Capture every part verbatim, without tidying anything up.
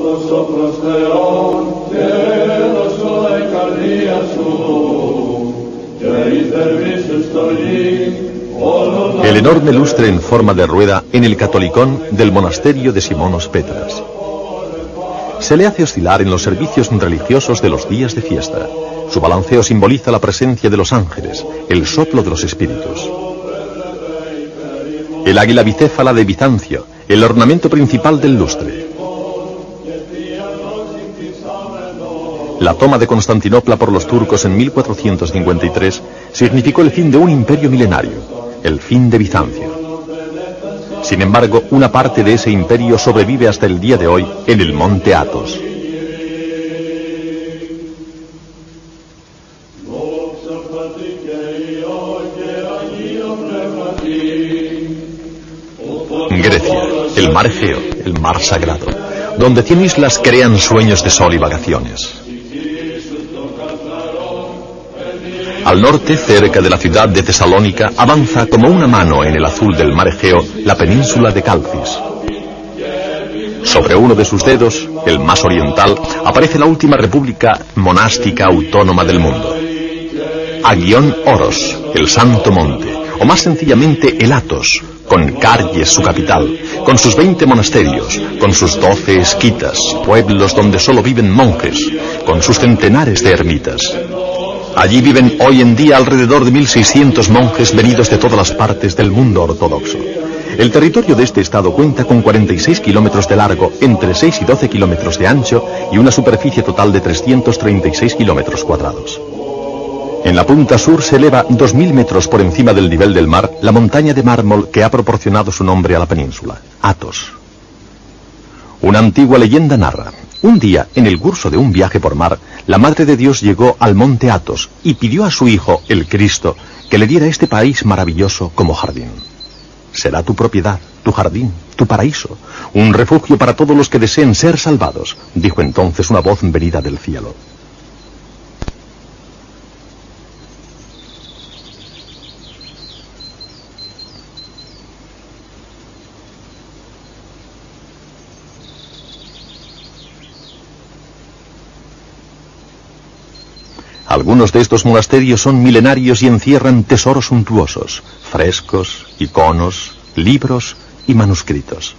El enorme lustre en forma de rueda en el catolicón del monasterio de Simonos Petras. Se le hace oscilar en los servicios religiosos de los días de fiesta. Su balanceo simboliza la presencia de los ángeles, el soplo de los espíritus. El águila bicéfala de Bizancio, el ornamento principal del lustre. La toma de Constantinopla por los turcos en mil cuatrocientos cincuenta y tres significó el fin de un imperio milenario, el fin de Bizancio. Sin embargo, una parte de ese imperio sobrevive hasta el día de hoy en el monte Athos. Grecia, el mar Egeo, el mar sagrado, donde cien islas crean sueños de sol y vacaciones. Al norte, cerca de la ciudad de Tesalónica, avanza como una mano en el azul del mar Egeo la península de Calcis. Sobre uno de sus dedos, el más oriental, aparece la última república monástica autónoma del mundo. Agion Oros, el Santo Monte, o más sencillamente el Athos, con Carges su capital, con sus veinte monasterios, con sus doce esquitas, pueblos donde solo viven monjes, con sus centenares de ermitas. Allí viven hoy en día alrededor de mil seiscientos monjes venidos de todas las partes del mundo ortodoxo. El territorio de este estado cuenta con cuarenta y seis kilómetros de largo, entre seis y doce kilómetros de ancho y una superficie total de trescientos treinta y seis kilómetros cuadrados. En la punta sur se eleva dos mil metros por encima del nivel del mar la montaña de mármol que ha proporcionado su nombre a la península, Athos. Una antigua leyenda narra: un día, en el curso de un viaje por mar, la Madre de Dios llegó al monte Athos y pidió a su Hijo, el Cristo, que le diera este país maravilloso como jardín. Será tu propiedad, tu jardín, tu paraíso, un refugio para todos los que deseen ser salvados, dijo entonces una voz venida del cielo. Algunos de estos monasterios son milenarios y encierran tesoros suntuosos, frescos, iconos, libros y manuscritos.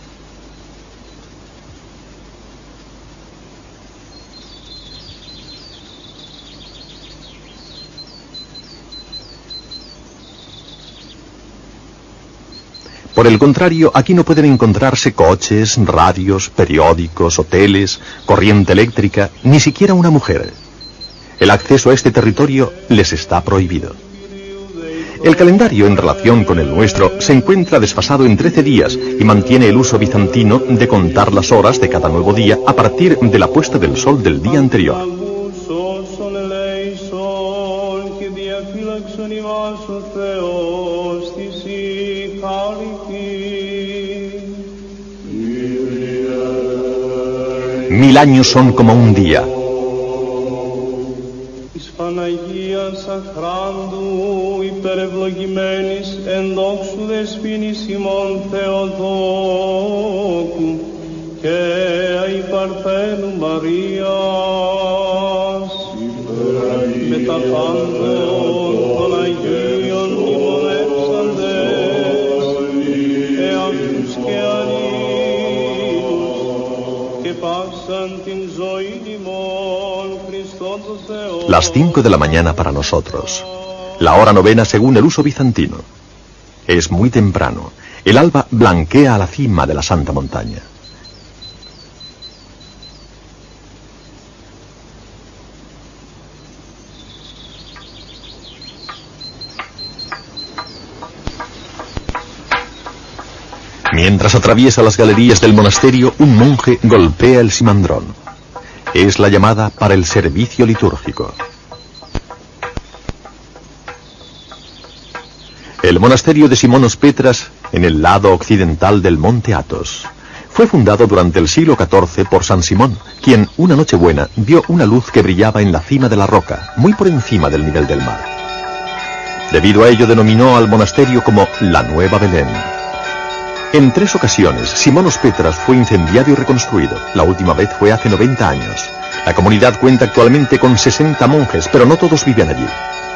Por el contrario, aquí no pueden encontrarse coches, radios, periódicos, hoteles, corriente eléctrica, ni siquiera una mujer. El acceso a este territorio les está prohibido. El calendario en relación con el nuestro se encuentra desfasado en trece días y mantiene el uso bizantino de contar las horas de cada nuevo día a partir de la puesta del sol del día anterior. Mil años son como un día. Παναγίας αχράντου υπερευλογημένης εν δόξου δεσποίνης ημών Θεοτόκου και η Παρθένου Μαρίας με τα πάντων των Αγίων ημωνεύσαντες εαυτούς και αλλήλους και πάσαν την ζωή ημών Χριστόν το Θεό. Las cinco de la mañana para nosotros, la hora novena según el uso bizantino. Es muy temprano, el alba blanquea a la cima de la Santa Montaña. Mientras atraviesa las galerías del monasterio, un monje golpea el simandrón. Es la llamada para el servicio litúrgico. El monasterio de Simonos Petras, en el lado occidental del monte Athos, fue fundado durante el siglo catorce por San Simón, quien una nochebuena vio una luz que brillaba en la cima de la roca, muy por encima del nivel del mar. Debido a ello denominó al monasterio como la Nueva Belén. En tres ocasiones, Simonos Petras fue incendiado y reconstruido. La última vez fue hace noventa años. La comunidad cuenta actualmente con sesenta monjes, pero no todos viven allí.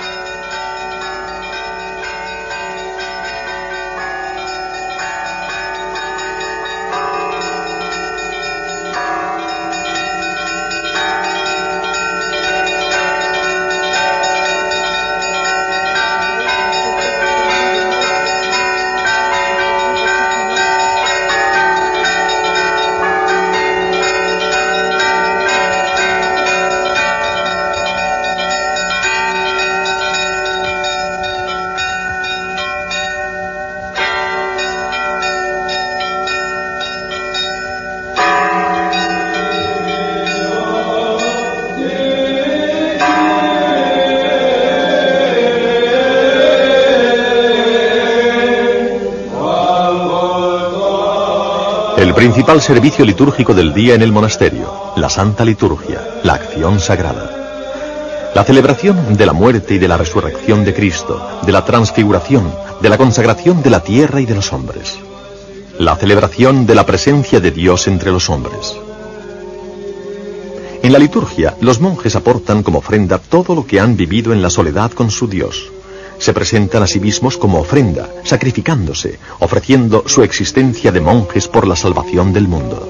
El principal servicio litúrgico del día en el monasterio, la Santa Liturgia, la acción sagrada. La celebración de la muerte y de la resurrección de Cristo, de la transfiguración, de la consagración de la tierra y de los hombres. La celebración de la presencia de Dios entre los hombres. En la liturgia, los monjes aportan como ofrenda todo lo que han vivido en la soledad con su Dios. Se presentan a sí mismos como ofrenda, sacrificándose, ofreciendo su existencia de monjes por la salvación del mundo.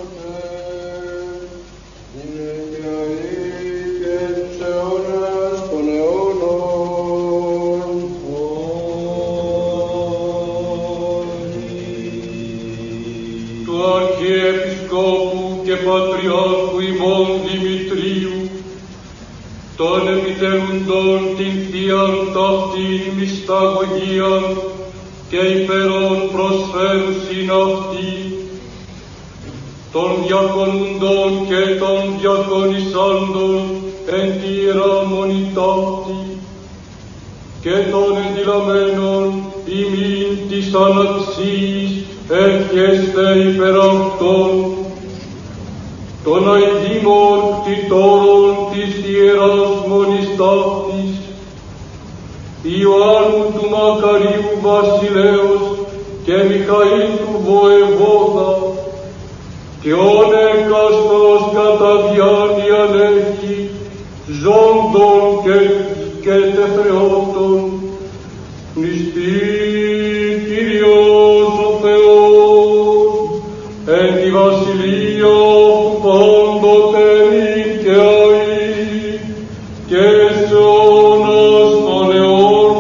Τον επιτελούντον την θείαν ταύτην μυσταγωγίαν και υπερών προσφέρουσιν αυτή, των διακονούντων και των διακονισάντων εν τη ιεράμονη ταύτη, και των ενδυλαμένων ημίν της αναξής ευχέστε υπερ αυτών, των αηδήμων κτητόρων της Ιεράς Μονής Ταύτης, Ιωάννου του Μακαρίου Βασιλέως και Μιχαήλ του Βοεβόδα, και όν εκαστός κατά διάνοιαν έχει, ζώντων και, και τεθρεώτων, νηστή Κύριος ο Θεός, εν τη βασιλεία πάντοτε και αεί, και σε αιώνας των αιώνων,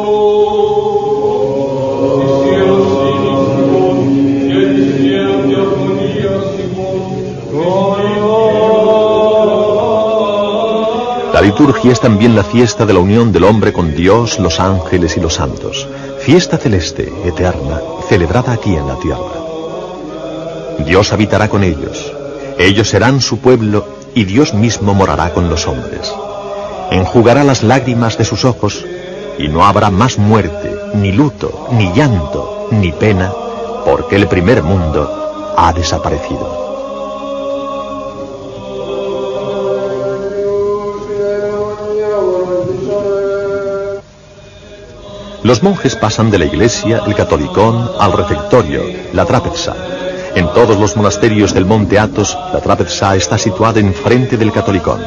της ιεροσύνης ημών και της ιεράς διαφωνίας ημών. La liturgia es también la fiesta de la unión del hombre con Dios, los ángeles y los santos. Fiesta celeste, eterna, celebrada aquí en la tierra. Dios habitará con ellos. Ellos serán su pueblo y Dios mismo morará con los hombres. Enjugará las lágrimas de sus ojos y no habrá más muerte, ni luto, ni llanto, ni pena, porque el primer mundo ha desaparecido. Los monjes pasan de la iglesia, el catolicón, al refectorio, la trapeza. En todos los monasterios del monte Athos, la trapeza está situada enfrente del catolicón.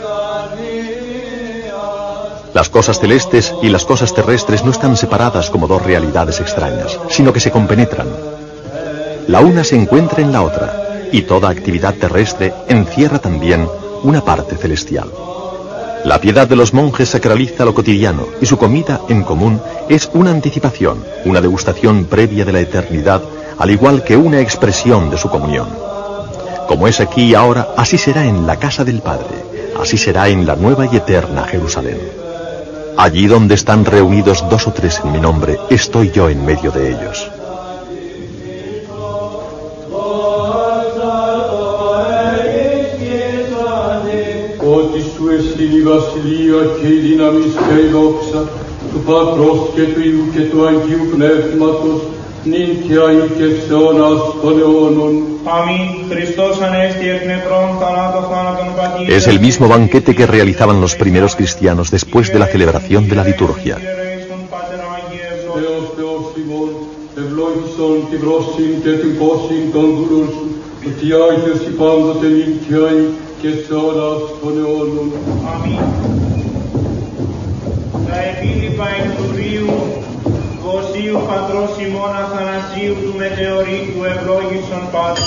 Las cosas celestes y las cosas terrestres no están separadas como dos realidades extrañas, sino que se compenetran. La una se encuentra en la otra, y toda actividad terrestre encierra también una parte celestial. La piedad de los monjes sacraliza lo cotidiano, y su comida en común es una anticipación, una degustación previa de la eternidad, al igual que una expresión de su comunión. Como es aquí y ahora, así será en la casa del Padre, así será en la nueva y eterna Jerusalén. Allí donde están reunidos dos o tres en mi nombre, estoy yo en medio de ellos. Ότι σου εστιν η βασιλεία και η δύναμις και η δόξα του Πατρός και του Υιού και του Αγίου Πνεύματος, νυν και αεί και σε αιώνας των αιώνων. Αμήν. Χριστός ανέστη εκ νεκρών θανάτων θάνατον πατήρ. Es el mismo banquete que realizaban los primeros cristianos después de la celebración de la liturgia. Θεός Θεός ημών, ευλόγησον τη βρόσιν και την πόσιν των δούλων σου, ότι Άγιος η πάντοτε νύχιαη και σε ώρας των αιώνων. Αμήν. Τα επίλοιπα εκ του βίου, Βοσίου Πατρός ημών Αθανασίου του μετεωρίτου ευλόγησον Πάτερ.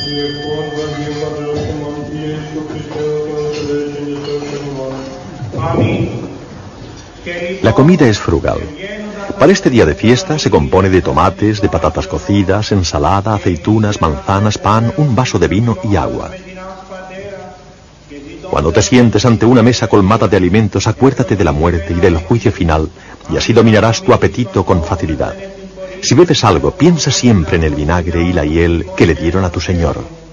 Αμήν. La comida es frugal. Para este día de fiesta se compone de tomates, de patatas cocidas, ensalada, aceitunas, manzanas, pan, un vaso de vino y agua. Cuando te sientes ante una mesa colmada de alimentos, acuérdate de la muerte y del juicio final, y así dominarás tu apetito con facilidad. Si bebes algo, piensa siempre en el vinagre y la hiel que le dieron a tu Señor.